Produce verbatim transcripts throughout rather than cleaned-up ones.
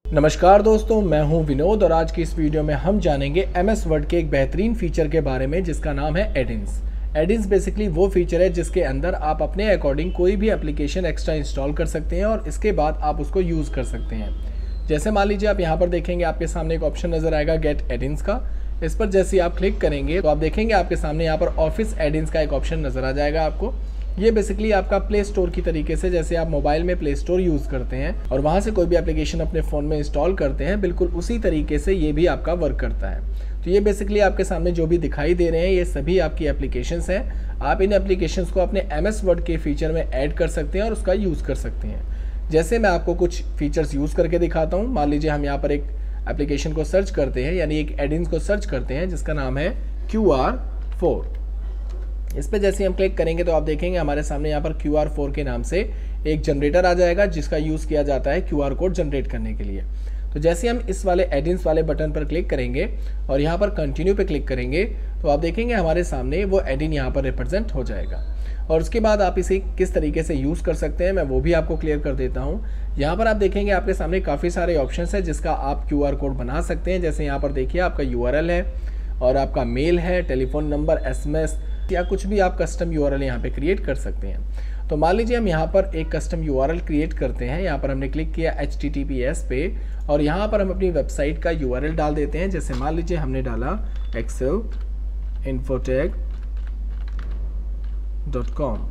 नमस्कार दोस्तों, मैं हूं विनोद और आज की इस वीडियो में हम जानेंगे एम एस वर्ड के एक बेहतरीन फीचर के बारे में जिसका नाम है एडिंस। एडिंस बेसिकली वो फीचर है जिसके अंदर आप अपने अकॉर्डिंग कोई भी एप्लीकेशन एक्स्ट्रा इंस्टॉल कर सकते हैं और इसके बाद आप उसको यूज़ कर सकते हैं। जैसे मान लीजिए आप यहाँ पर देखेंगे, आपके सामने एक ऑप्शन नज़र आएगा गेट एडिंस का। इस पर जैसे ही आप क्लिक करेंगे तो आप देखेंगे आपके सामने यहाँ पर ऑफिस एडिंस का एक ऑप्शन नज़र आ जाएगा आपको। ये बेसिकली आपका प्ले स्टोर की तरीके से, जैसे आप मोबाइल में प्ले स्टोर यूज़ करते हैं और वहाँ से कोई भी एप्लीकेशन अपने फ़ोन में इंस्टॉल करते हैं, बिल्कुल उसी तरीके से ये भी आपका वर्क करता है। तो ये बेसिकली आपके सामने जो भी दिखाई दे रहे हैं ये सभी आपकी एप्लीकेशंस हैं। आप इन एप्लीकेशंस को अपने एम एस वर्ड के फीचर में ऐड कर सकते हैं और उसका यूज़ कर सकते हैं। जैसे मैं आपको कुछ फीचर्स यूज़ करके दिखाता हूँ। मान लीजिए हम यहाँ पर एक एप्लीकेशन को सर्च करते हैं, यानी एक एडिंस को सर्च करते हैं जिसका नाम है क्यू आर फोर। इस पर जैसे हम क्लिक करेंगे तो आप देखेंगे हमारे सामने यहाँ पर क्यू आर फोर के नाम से एक जनरेटर आ जाएगा जिसका यूज़ किया जाता है क्यू आर कोड जनरेट करने के लिए। तो जैसे हम इस वाले एडिंस वाले बटन पर क्लिक करेंगे और यहाँ पर कंटिन्यू पे क्लिक करेंगे तो आप देखेंगे हमारे सामने वो एडिन यहाँ पर रिप्रेजेंट हो जाएगा। और उसके बाद आप इसे किस तरीके से यूज़ कर सकते हैं मैं वो भी आपको क्लियर कर देता हूँ। यहाँ पर आप देखेंगे आपके सामने काफ़ी सारे ऑप्शंस हैं जिसका आप क्यू आर कोड बना सकते हैं। जैसे यहाँ पर देखिए आपका यू आर एल है और आपका मेल है, telephone number, S M S या कुछ भी आप कस्टम यू आर एल यहाँ पे क्रिएट कर सकते हैं। तो मान लीजिए हम यहाँ पर एक custom U R L create करते हैं। यहाँ पर हमने क्लिक किया H T T P S पे और यहाँ पर हम अपनी वेबसाइट का यू आर एल डाल देते हैं। जैसे मान लीजिए हमने डाला एक्सेल इन्फोटेक डॉट कॉम।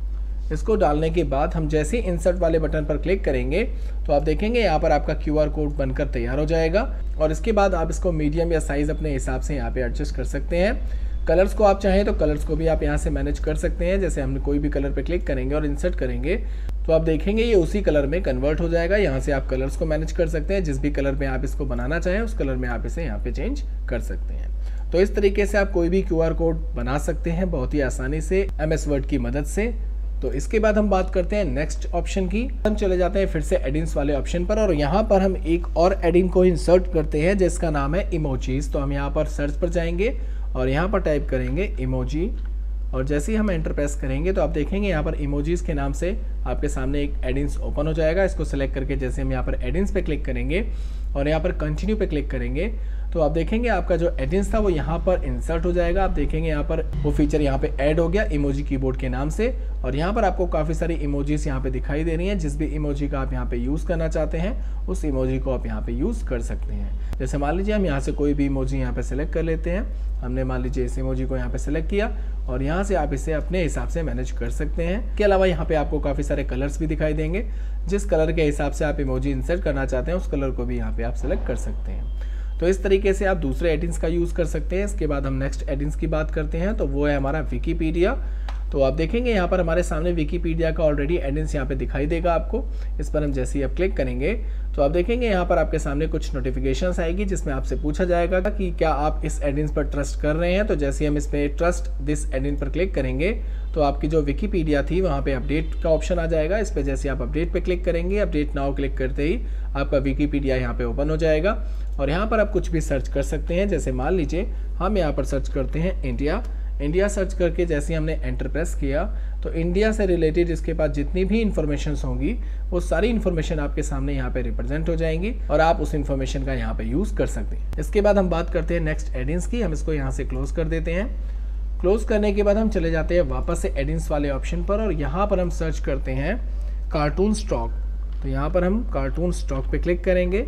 इसको डालने के बाद हम जैसे इंसर्ट वाले बटन पर क्लिक करेंगे तो आप देखेंगे यहाँ पर आपका क्यू आर कोड बनकर तैयार हो जाएगा। और इसके बाद आप इसको मीडियम या साइज़ अपने हिसाब से यहाँ पे एडजस्ट कर सकते हैं। कलर्स को आप चाहें तो कलर्स को भी आप यहाँ से मैनेज कर सकते हैं। जैसे हम कोई भी कलर पे क्लिक करेंगे और इंसर्ट करेंगे तो आप देखेंगे ये उसी कलर में कन्वर्ट हो जाएगा। यहाँ से आप कलर्स को मैनेज कर सकते हैं। जिस भी कलर में आप इसको बनाना चाहें उस कलर में आप इसे यहाँ पे चेंज कर सकते हैं। तो इस तरीके से आप कोई भी क्यू आर कोड बना सकते हैं बहुत ही आसानी से एम एस वर्ड की मदद से। तो इसके बाद हम बात करते हैं नेक्स्ट ऑप्शन की। हम चले जाते हैं फिर से एडिंस वाले ऑप्शन पर और यहाँ पर हम एक और एडिन को इंसर्ट करते हैं जिसका नाम है इमोजीज। तो हम यहाँ पर सर्च पर जाएंगे और यहाँ पर टाइप करेंगे इमोजी और जैसे ही हम एंटर प्रेस करेंगे तो आप देखेंगे यहाँ पर इमोजीज के नाम से आपके सामने एक एडिंस ओपन हो जाएगा। इसको सेलेक्ट करके जैसे हम यहाँ पर एडिंस पे क्लिक करेंगे और यहाँ पर कंटिन्यू पे क्लिक करेंगे तो आप देखेंगे आपका जो एडिंस था वो यहाँ पर इंसर्ट हो जाएगा। आप देखेंगे यहाँ पर वो फीचर यहाँ पे ऐड हो गया इमोजी कीबोर्ड के नाम से। और यहाँ पर आपको काफ़ी सारी इमोजीज यहाँ पे दिखाई दे रही हैं। जिस भी इमोजी का आप यहाँ पे यूज़ करना चाहते हैं उस इमोजी को आप यहाँ पे यूज़ कर सकते हैं। जैसे मान लीजिए हम यहाँ से कोई भी इमोजी यहाँ पे सेलेक्ट कर लेते हैं। हमने मान लीजिए इस इमोजी को यहाँ पे सेलेक्ट किया और यहाँ से आप इसे अपने हिसाब से मैनेज कर सकते हैं। इसके अलावा यहाँ पे आपको काफ़ी सारे कलर्स भी दिखाई देंगे। जिस कलर के हिसाब से आप इमोजी इंसर्ट करना चाहते हैं उस कलर को भी यहाँ पे आप सेलेक्ट कर सकते हैं। तो इस तरीके से आप दूसरे एडिंस का यूज़ कर सकते हैं। इसके बाद हम नेक्स्ट एडिंस की बात करते हैं तो वो है हमारा विकीपीडिया। तो आप देखेंगे यहाँ पर हमारे सामने विकीपीडिया का ऑलरेडी एडिंस यहाँ पे दिखाई देगा आपको। इस पर हम जैसे ही आप क्लिक करेंगे तो आप देखेंगे यहाँ पर आपके सामने कुछ नोटिफिकेशंस आएगी जिसमें आपसे पूछा जाएगा कि क्या आप इस एडिंस पर ट्रस्ट कर रहे हैं। तो जैसे हम इस पर ट्रस्ट दिस एडिन पर क्लिक करेंगे तो आपकी जो विकीपीडिया थी वहाँ पे अपडेट का ऑप्शन आ जाएगा। इस पर जैसे आप अपडेट पे क्लिक करेंगे, अपडेट नाउ क्लिक करते ही आपका विकीपीडिया यहाँ पे ओपन हो जाएगा और यहाँ पर आप कुछ भी सर्च कर सकते हैं। जैसे मान लीजिए हम यहाँ पर सर्च करते हैं इंडिया। इंडिया सर्च करके जैसे हमने एंटर प्रेस किया तो इंडिया से रिलेटेड इसके पास जितनी भी इंफॉर्मेशंस होंगी वो सारी इन्फॉर्मेशन आपके सामने यहाँ पे रिप्रेजेंट हो जाएंगी और आप उस इन्फॉर्मेशन का यहाँ पे यूज़ कर सकते हैं। इसके बाद हम बात करते हैं नेक्स्ट एडिंस की। हम इसको यहाँ से क्लोज कर देते हैं। क्लोज करने के बाद हम चले जाते हैं वापस से एडिंस वाले ऑप्शन पर और यहाँ पर हम सर्च करते हैं कार्टून स्टॉक। तो यहाँ पर हम कार्टून स्टॉक पे क्लिक करेंगे।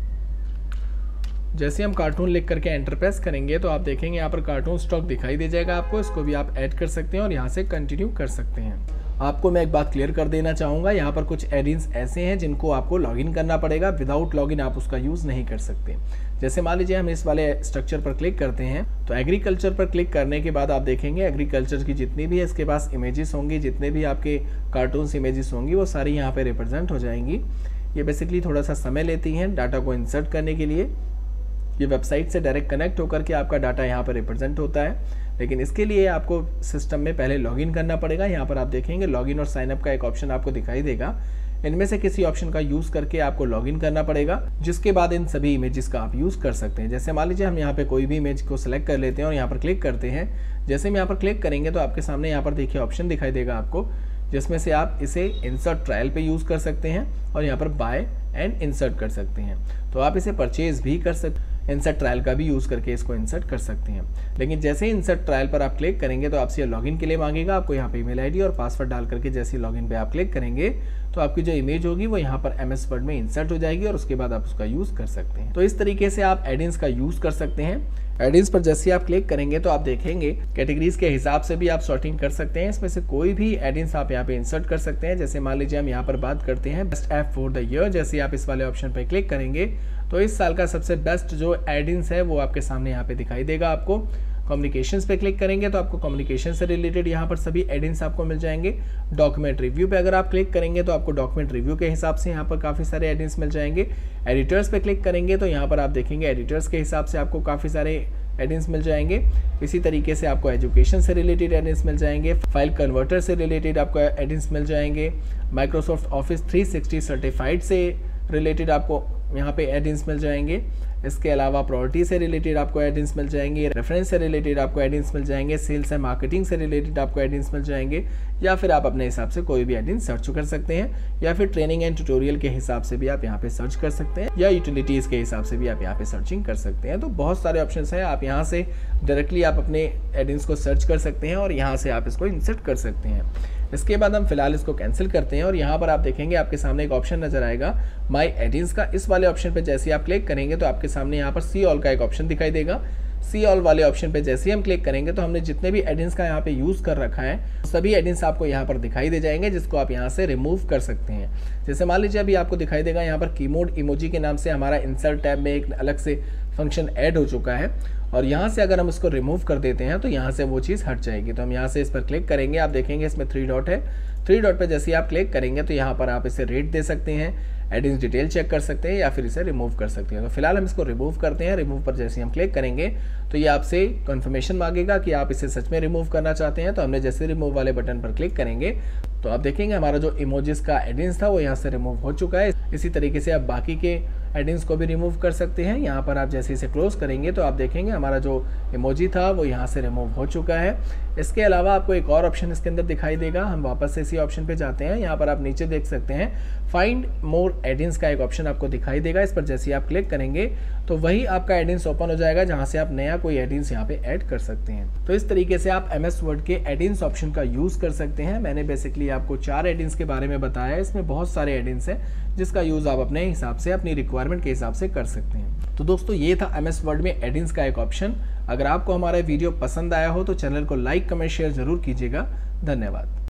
जैसे हम कार्टून लिख करके एंटर प्रेस करेंगे तो आप देखेंगे यहाँ पर कार्टून स्टॉक दिखाई दे जाएगा आपको। इसको भी आप ऐड कर सकते हैं और यहाँ से कंटिन्यू कर सकते हैं। आपको मैं एक बात क्लियर कर देना चाहूँगा, यहाँ पर कुछ एडिंस ऐसे हैं जिनको आपको लॉगिन करना पड़ेगा। विदाउट लॉगिन आप उसका यूज़ नहीं कर सकते। जैसे मान लीजिए हम इस वाले स्ट्रक्चर पर क्लिक करते हैं तो एग्रीकल्चर पर क्लिक करने के बाद आप देखेंगे एग्रीकल्चर की जितनी भी इसके पास इमेजेस होंगी, जितने भी आपके कार्टून्स इमेजेस होंगी वो सारी यहाँ पर रिप्रेजेंट हो जाएंगी। ये बेसिकली थोड़ा सा समय लेती हैं डाटा को इंसर्ट करने के लिए। ये वेबसाइट से डायरेक्ट कनेक्ट होकर के आपका डाटा यहाँ पर रिप्रेजेंट होता है, लेकिन इसके लिए आपको सिस्टम में पहले लॉगिन करना पड़ेगा। यहाँ पर आप देखेंगे लॉगिन और साइनअप का एक ऑप्शन आपको दिखाई देगा। इनमें से किसी ऑप्शन का यूज़ करके आपको लॉगिन करना पड़ेगा, जिसके बाद इन सभी इमेजेस का आप यूज़ कर सकते हैं। जैसे मान लीजिए हम यहाँ पे कोई भी इमेज को सिलेक्ट कर लेते हैं और यहाँ पर क्लिक करते हैं। जैसे हम यहाँ पर क्लिक करेंगे तो आपके सामने यहाँ पर देखिए ऑप्शन दिखाई देगा आपको, जिसमें से आप इसे इंसर्ट ट्रायल पे यूज़ कर सकते हैं और यहाँ पर बाय एंड इंसर्ट कर सकते हैं। तो आप इसे परचेज भी कर सकते हैं, इंसर्ट ट्रायल का भी यूज़ करके इसको इंसर्ट कर सकते हैं। लेकिन जैसे ही इंसर्ट ट्रायल पर आप क्लिक करेंगे तो आपसे लॉगिन के लिए मांगेगा, आपको यहाँ पे ईमेल आईडी और पासवर्ड डाल करके जैसे ही लॉगिन पे आप क्लिक करेंगे तो आपकी जो इमेज होगी वो यहाँ पर एम एस वर्ड में इंसर्ट हो जाएगी और उसके बाद आप उसका यूज़ कर सकते हैं। तो इस तरीके से आप एडिंग्स का यूज़ कर सकते हैं। एडिंग्स पर जैसे आप क्लिक करेंगे तो आप देखेंगे कैटेगरीज के हिसाब से भी आप सॉर्टिंग कर सकते हैं। इसमें से कोई भी एडिंग्स आप यहाँ पे इंसर्ट कर सकते हैं। जैसे मान लीजिए हम यहाँ पर बात करते हैं best app for the year, जैसे आप इस वाले ऑप्शन पर क्लिक करेंगे तो इस साल का सबसे बेस्ट जो एडिंग्स है वो आपके सामने यहाँ पे दिखाई देगा। आपको कम्युनिकेशंस पे क्लिक करेंगे तो आपको कम्युनिकेशन से रिलेटेड यहाँ पर सभी एडिंग्स आपको मिल जाएंगे। डॉक्यूमेंट रिव्यू पे अगर आप क्लिक करेंगे तो आपको डॉक्यूमेंट रिव्यू के हिसाब से यहाँ पर काफ़ी सारे एडिंग्स मिल जाएंगे। एडिटर्स पे क्लिक करेंगे तो यहाँ पर आप देखेंगे एडिटर्स के हिसाब से आपको काफ़ी सारे एडिंग्स मिल जाएंगे। इसी तरीके से आपको एजुकेशन से रिलेटेड एडिंग्स मिल जाएंगे, फाइल कन्वर्टर से रिलेटेड आपको एडिंग्स मिल जाएंगे, Microsoft Office three sixty certified से रिलेटेड आपको यहाँ पे एडिंग्स मिल जाएंगे। इसके अलावा प्रॉपर्टी से रिलेटेड आपको एडिंग्स मिल जाएंगे, रेफरेंस से रिलेटेड आपको एडिंग्स मिल जाएंगे, सेल्स एंड मार्केटिंग से रिलेटेड आपको एडिंग्स मिल जाएंगे, या फिर आप अपने हिसाब से कोई भी एडिंग्स सर्च कर सकते हैं, या फिर ट्रेनिंग एंड ट्यूटोरियल के हिसाब से भी आप यहाँ पे सर्च कर सकते हैं, या यूटिलिटीज़ के हिसाब से भी आप यहाँ पे सर्चिंग कर सकते हैं। तो बहुत सारे ऑप्शन हैं, आप यहाँ से डायरेक्टली आप अपने एडिंग्स को सर्च कर सकते हैं और यहाँ से आप इसको इंसर्ट कर सकते हैं। इसके बाद हम फिलहाल इसको कैंसिल करते हैं और यहाँ पर आप देखेंगे आपके सामने एक ऑप्शन नजर आएगा माय एडिंग्स का। इस वाले ऑप्शन पे जैसे आप क्लिक करेंगे तो आपके सामने यहाँ पर सी ऑल का एक ऑप्शन दिखाई देगा। सी ऑल वाले ऑप्शन पे जैसे ही हम क्लिक करेंगे तो हमने जितने भी एडिंग्स का यहाँ पे यूज़ कर रखा है सभी एडिंग्स आपको यहाँ पर दिखाई दे जाएंगे, जिसको आप यहाँ से रिमूव कर सकते हैं। जैसे मान लीजिए अभी आपको दिखाई देगा यहाँ पर कीमोड इमोजी के नाम से हमारा इंसर्ट टैब में एक अलग से फंक्शन ऐड हो चुका है और यहाँ से अगर हम इसको रिमूव कर देते हैं तो यहाँ से वो चीज़ हट जाएगी। तो हम यहाँ से इस पर क्लिक करेंगे, आप देखेंगे इसमें थ्री डॉट है, थ्री डॉट पे जैसे ही आप क्लिक करेंगे तो यहाँ पर आप इसे रेट दे सकते हैं, एडिंग्स डिटेल चेक कर सकते हैं या फिर इसे रिमूव कर सकते हैं। तो फिलहाल हम इसको रिमूव करते हैं। रिमूव पर जैसे हम क्लिक करेंगे तो ये आपसे कंफर्मेशन मांगेगा कि आप इसे सच में रिमूव करना चाहते हैं। तो हमने जैसे रिमूव वाले बटन पर क्लिक करेंगे तो आप देखेंगे हमारा जो इमोजीज का एडिंग्स था वो यहाँ से रिमूव हो चुका है। इसी तरीके से आप बाकी के एडिंग्स को भी रिमूव कर सकते हैं। यहाँ पर आप जैसे इसे क्लोज करेंगे तो आप देखेंगे हमारा जो इमोजी था वो यहाँ से रिमूव हो चुका है। इसके अलावा आपको एक और ऑप्शन इसके अंदर दिखाई देगा। हम वापस से इसी ऑप्शन पे जाते हैं। यहाँ पर आप नीचे देख सकते हैं फाइंड मोर एडिंग्स का एक ऑप्शन आपको दिखाई देगा। इस पर जैसे ही आप क्लिक करेंगे तो वही आपका एडिंग्स ओपन हो जाएगा जहाँ से आप नया कोई एडिंग्स यहाँ पे ऐड कर सकते हैं। तो इस तरीके से आप एम एस वर्ड के एडिंग्स ऑप्शन का यूज़ कर सकते हैं। मैंने बेसिकली आपको चार एडिंग्स के बारे में बताया है। इसमें बहुत सारे एडिंग्स हैं जिसका यूज़ आप अपने हिसाब से अपनी रिक्वायरमेंट के हिसाब से कर सकते हैं। तो दोस्तों ये था एम एस वर्ड में एडिंग्स का एक ऑप्शन। अगर आपको हमारा वीडियो पसंद आया हो तो चैनल को लाइक कमेंट शेयर जरूर कीजिएगा। धन्यवाद।